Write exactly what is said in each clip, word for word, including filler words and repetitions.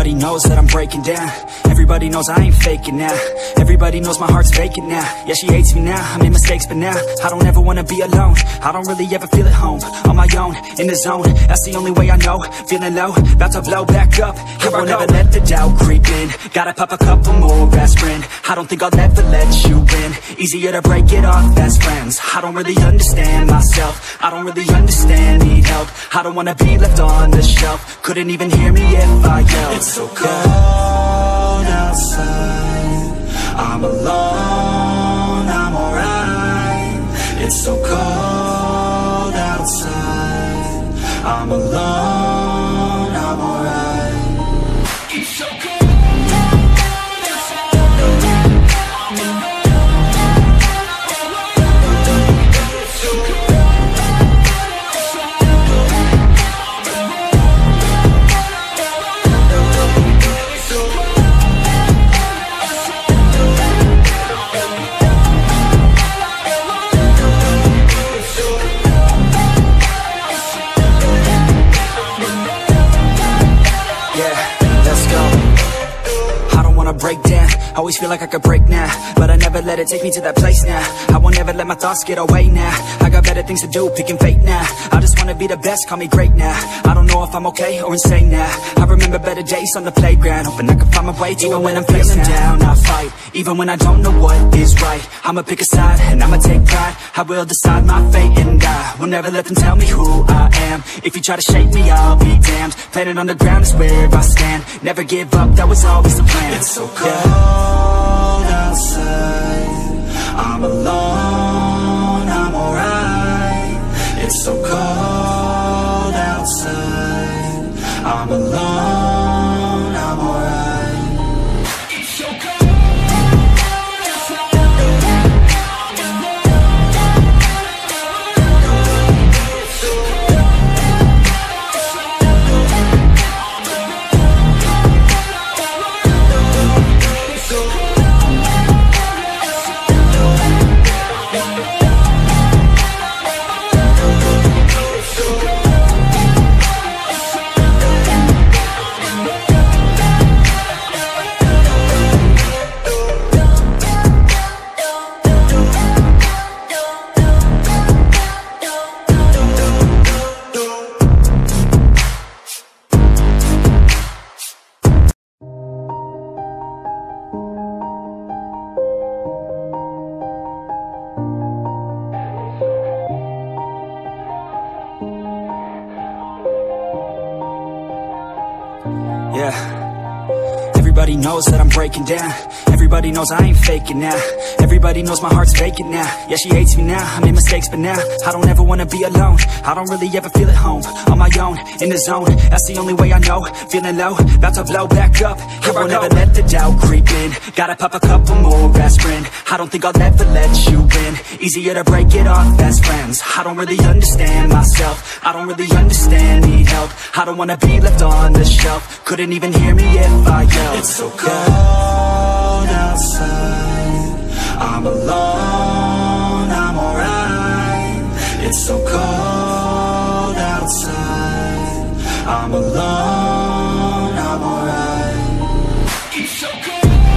Everybody knows that I'm breaking down. Everybody knows I ain't faking now. Everybody knows my heart's vacant now. Yeah, she hates me now, I made mistakes, but now I don't ever wanna be alone. I don't really ever feel at home. On my own, in the zone, that's the only way I know. Feeling low, about to blow back up. Here I won't ever let the doubt creep in. Gotta pop a couple more aspirin. I don't think I'll ever let you in. Easier to break it off as friends. I don't really understand myself. I don't really understand, need help. I don't wanna be left on the shelf. Couldn't even hear me if I yelled. It's so cold outside, I'm alone, I'm alright. It's so cold outside, I'm alone, I'm alright. It's so cold. Break down, always feel like I could break now, but I never let it take me to that place now. I won't ever let my thoughts get away now. I got better things to do, picking fate now. I just wanna be the best, call me great now. I don't know if I'm okay or insane now. I remember better days on the playground, hoping I can find my way to even when I'm feeling down, I fight, even when I don't know what is right. I'ma pick a side, and I'ma take pride. I will decide my fate and I will never let them tell me who I am. If you try to shake me, I'll be damned. Planet on the ground is where I stand. Never give up, that was always the plan. It's so cold outside, I'm alone, I'm alright. It's so cold outside, I'm alone, I'm alright. It's so cold. Yeah, everybody knows that I'm breaking down. Everybody knows I ain't faking now. Everybody knows my heart's vacant now. Yeah, she hates me now, I made mistakes, but now I don't ever wanna be alone. I don't really ever feel at home. On my own, in the zone, that's the only way I know. Feeling low, about to blow back up. Here I won't ever let the doubt creep in. Gotta pop a couple more aspirin. I don't think I'll ever let you in. Easier to break it off as friends. I don't really understand myself. I don't really understand, need help. I don't wanna be left on the shelf. Couldn't even hear me if I yelled. It's so cold outside, I'm alone, I'm alright. It's so cold outside, I'm alone, I'm alright. It's so cold.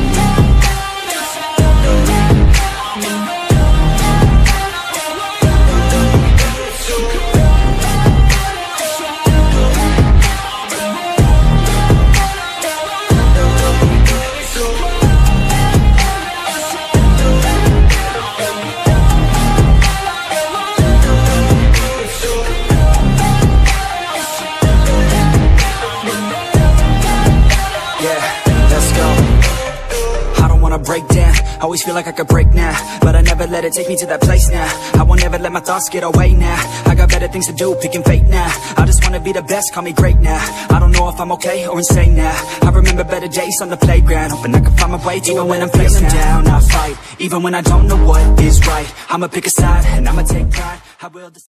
Break down, always feel like I could break now, but I never let it take me to that place now. I won't ever let my thoughts get away now. I got better things to do, picking fate now. I just wanna be the best, call me great now. I don't know if I'm okay or insane now. I remember better days on the playground, hoping I can find my way to even when I'm feeling down, I fight, even when I don't know what is right. I'ma pick a side, and I'ma take pride. I will